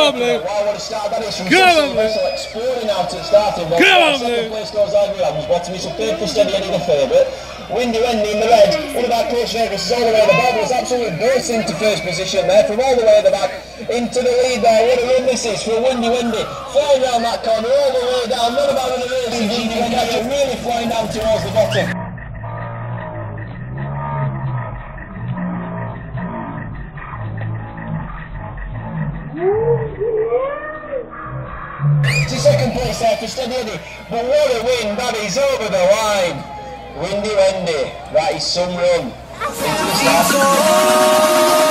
on, Blue. Wow, what a start that is from Come on, Blue. Exploding out at starting. Come on, Second Blue. place goes Ivory Adams. Bottom is superb for Steady Eddie the favourite. Windy Wendy in the red. One of our close favourites is all the way at the back. Was absolutely burst into first position there from all the way at the back into the lead there. What a run this is for Windy Wendy. Flying round that corner all the way down. Not about an amazing Windy Wendy. Really flying down towards the bottom. It's a second place there for Steady Eddie. But what a win. That is over the line. Windy Wendy, that is some run into the start.